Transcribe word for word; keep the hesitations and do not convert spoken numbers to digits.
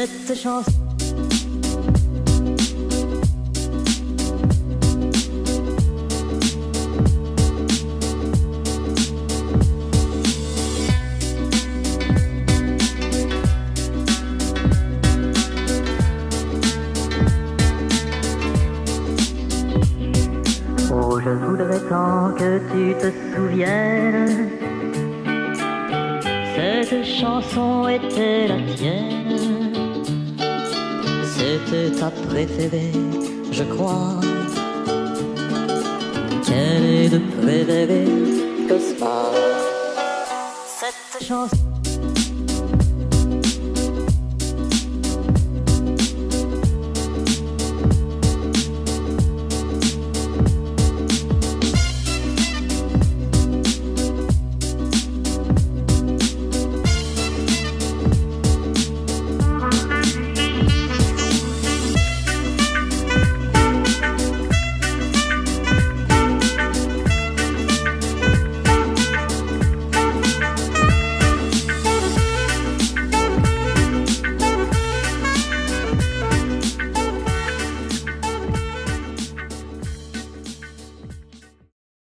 cette chanson. Oh, je voudrais tant que tu te souviennes, cette chanson était la tienne, c'était ta préférée, je crois. Quelle est de préférée que ça, cette chanson.